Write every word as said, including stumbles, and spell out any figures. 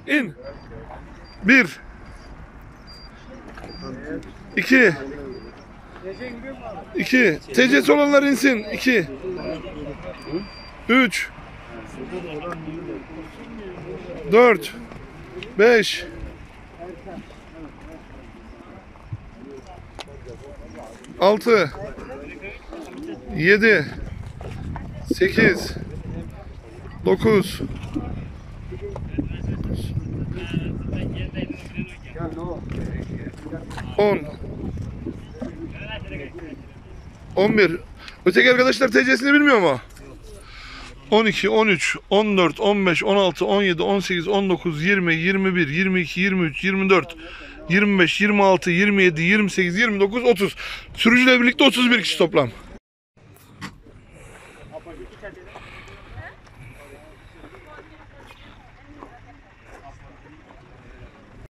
İn. Bir. İki. İki. T C'si olanlar insin. İki. Üç. Dört. Beş. Altı. Yedi. Sekiz. Dokuz. On. On bir. Öteki arkadaşlar T C'sini bilmiyor mu? On iki, on üç, on dört, on beş, on altı, on yedi, on sekiz, on dokuz, yirmi, yirmi bir, yirmi iki, yirmi üç, yirmi dört, yirmi beş, yirmi altı, yirmi yedi, yirmi sekiz, yirmi dokuz, otuz. Sürücüyle birlikte otuz bir kişi toplam.